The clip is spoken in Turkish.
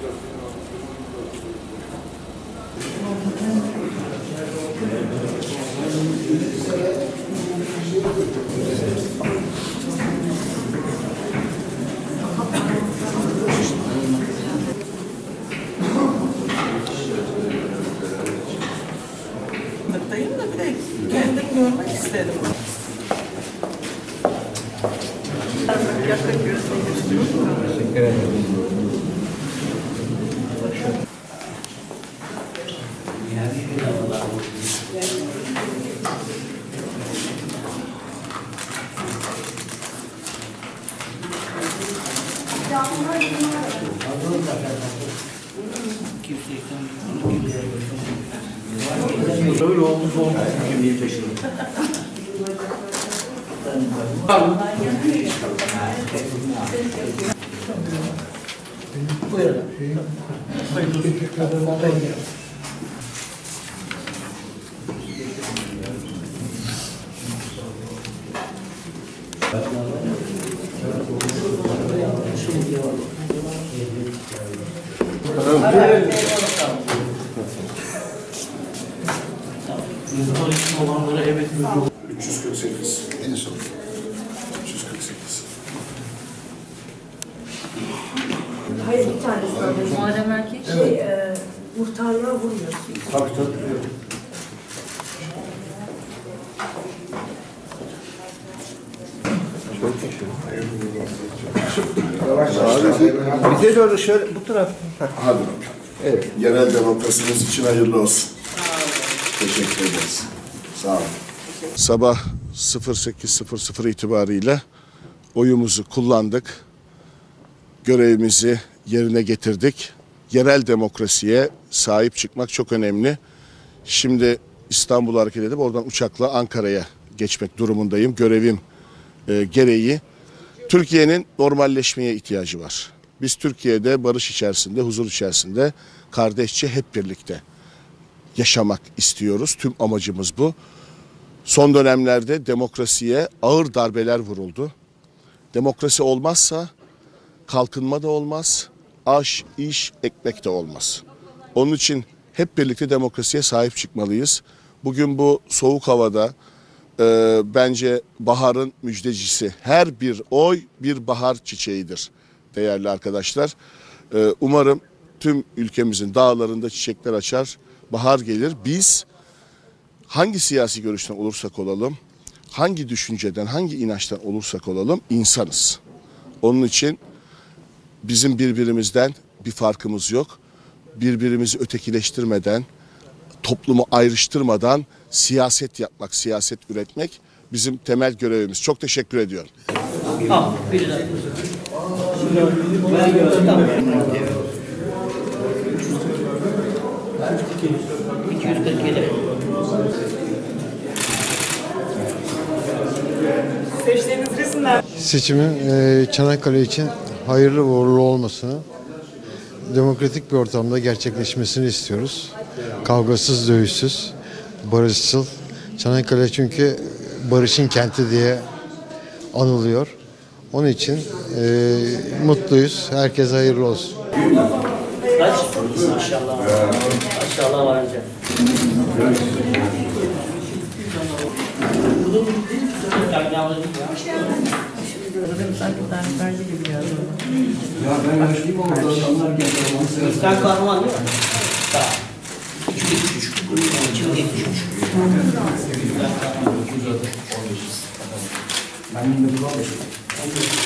Mutluyum da bir de kendim görmek istedim. Yakın gözle. Teşekkür ederim. Böyle olmuş kimliği taşıdı. Buyurun. Olanlara evet 348. En son. 348. Hayır, bir tanesi var. Muharrem Erkek. Muhtarlığa vurmuyor. Tabii tabii. Çok teşekkür. Bize doğru şöyle bu taraf. Hadi bakalım. Evet. Yerel demokrasimiz için hayırlı olsun. Teşekkür ederiz. Sağ olun. Sabah 08.00 itibariyle oyumuzu kullandık. Görevimizi yerine getirdik. Yerel demokrasiye sahip çıkmak çok önemli. Şimdi İstanbul'a hareket edip oradan uçakla Ankara'ya geçmek durumundayım. Görevim gereği. Türkiye'nin normalleşmeye ihtiyacı var. Biz Türkiye'de barış içerisinde, huzur içerisinde, kardeşçe hep birlikte yaşamak istiyoruz. Tüm amacımız bu. Son dönemlerde demokrasiye ağır darbeler vuruldu. Demokrasi olmazsa kalkınma da olmaz, aş, iş, ekmek de olmaz. Onun için hep birlikte demokrasiye sahip çıkmalıyız. Bugün bu soğuk havada bence baharın müjdecisi. Her bir oy bir bahar çiçeğidir değerli arkadaşlar. Umarım tüm ülkemizin dağlarında çiçekler açar, bahar gelir. Biz hangi siyasi görüşten olursak olalım, hangi düşünceden, hangi inançtan olursak olalım insanız. Onun için bizim birbirimizden bir farkımız yok. Birbirimizi ötekileştirmeden, toplumu ayrıştırmadan siyaset yapmak, siyaset üretmek bizim temel görevimiz. Çok teşekkür ediyorum. Tamam, bir dakika. Seçimin Çanakkale için hayırlı ve uğurlu olmasını, demokratik bir ortamda gerçekleşmesini istiyoruz. Kavgasız, dövüşsüz, barışçıl. Çanakkale çünkü barışın kenti diye anılıyor. Onun için mutluyuz. Herkese hayırlı olsun. kaç? Maşallah. Maşallah var önce. Sanki tane gibi geldi. Ya ben yaşlıyım ama adamlar geldi. İster kahraman değil mi? Sağ. 373. 273. Ben de bu alışım.